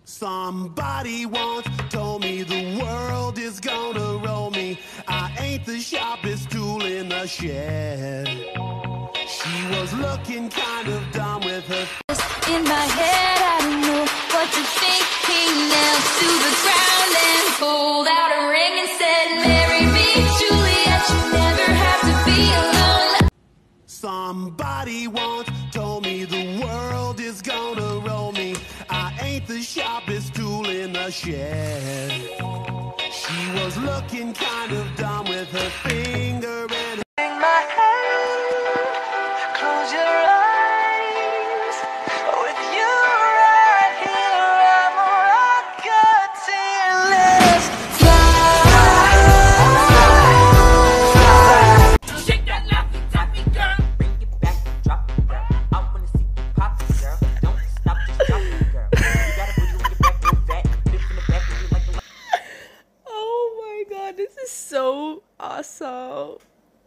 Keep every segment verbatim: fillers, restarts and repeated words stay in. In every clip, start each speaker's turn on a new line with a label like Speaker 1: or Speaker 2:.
Speaker 1: Somebody once told me the world is gonna roll me. I ain't the sharpest tool in the shed. She was looking kind of dumb with her
Speaker 2: in my head. I don't know what to think. He knelt to the ground and pulled out a ring and said, "Marry me, Juliet, you never have to be alone."
Speaker 1: Somebody once told me the world is gonna roll me. I ain't the sharpest tool in the shed. She was looking kind of dumb with her finger and
Speaker 3: in my head. Close your eyes. With you right here, I'm rocketing. Let's fly.
Speaker 4: Shake that laffy taffy, girl. Bring it back, drop it, girl. I wanna see you pop it, girl. Don't stop, just drop it, girl. You gotta put your back real fat. Flip in the back of you like a.
Speaker 5: Oh my god, this is so awesome.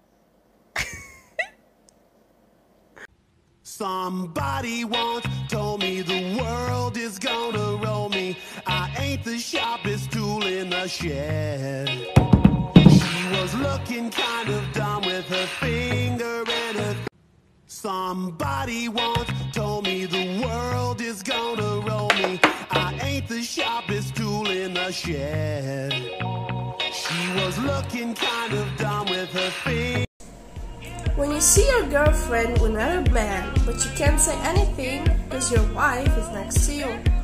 Speaker 1: Somebody once told me the world is gonna roll me. I ain't the sharpest tool in the shed. She was looking kind of dumb with her finger and her th Somebody once told me the world is gonna roll me. I ain't the sharpest tool in the shed. She was looking kind of dumb with her finger.
Speaker 6: When you see your girlfriend with another man, but you can't say anything because your wife is next to you.